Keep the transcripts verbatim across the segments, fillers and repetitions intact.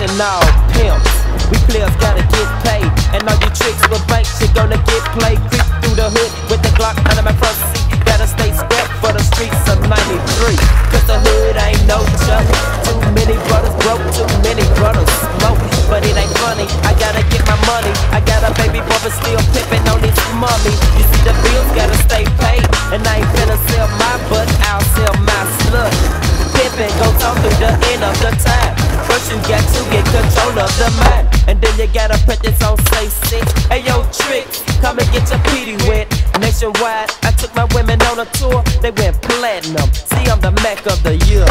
and all pimps. We players gotta get paid, and all you tricks with banks, you gonna get played. Creep through the hood with the Glock under my front seat. Gotta stay strapped for the streets of ninety-three. Cause the hood ain't no joke. Too many brothers broke, too many brothers smoke. But it ain't funny, I gotta get my money. I got a baby boy but still pimpin' on this mommy. You see the bills gotta stay paid, and I ain't finna sell my butt, I'll sell my slut. Pimpin' goes on through the end of the time. First you got to get control of the mind, and then you gotta put this on say six. Hey yo, tricks, come and get your P D wet. Nationwide, I took my women on a tour, they went platinum. See, I'm the Mac of the year.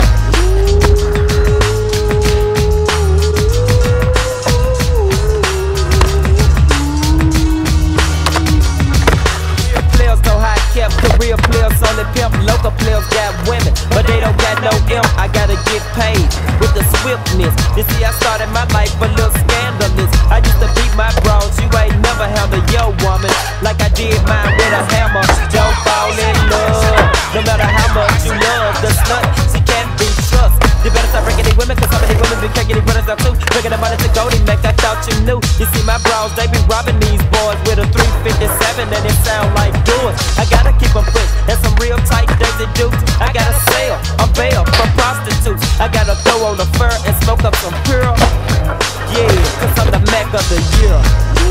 Career players only pimp, local players got women, but they don't got no imp. I gotta get paid with the swiftness. You see, I started my life a little scandalous. I used to beat my bros, you ain't never handled your woman like I did mine with a hammer. Don't fall in love, no matter how much you love the slut, she can't be trusted. You better stop breaking these women, cause some of these women be taking these brothers out too. Bringing the money to Goldie Mac, I thought you knew. You see my bros, they be robbing these boys with a three fifty-seven and it sound like doors. I gotta keep them fresh, and some real tight daisy dukes. I gotta sell a bail for prostitutes. I gotta throw on the fur and smoke up some pearl. Yeah, cause I'm the Mac of the year.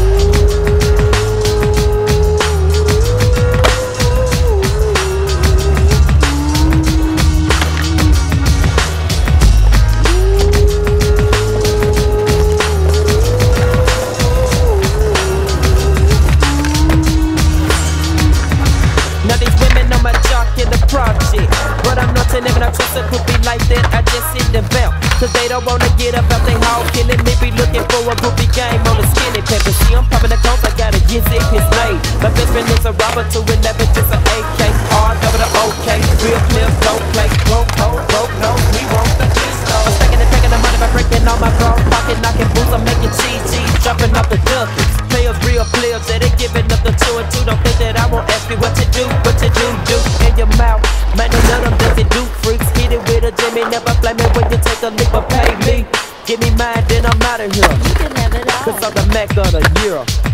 Project, but I'm not telling them I trust a groupie like that. I just sit them belt, cause they don't wanna get up out they hog killing me. Be looking for a groupie game on the skinny pepper. See, I'm popping the cones, I gotta get it his name. My best friend is a robber, two eleven, just an A K. R double the OK, real players don't play. Broke, oh, broke, no, we won't the disco. I'm stacking and taking the money by breaking all my bros. Pocket knocking boots, I'm making cheese, cheese, jumping off the duckets. Players, real players, that they giving up the two and two. Don't think that I won't ask you what you do, what you do, do in your mouth. Man, they love them, does it do freaks? Hit it with a Jimmy, never flame it when you take a leap or pay me. Give me mine, then I'm out of here. You can have it all. Cause I'm the Mac of the year.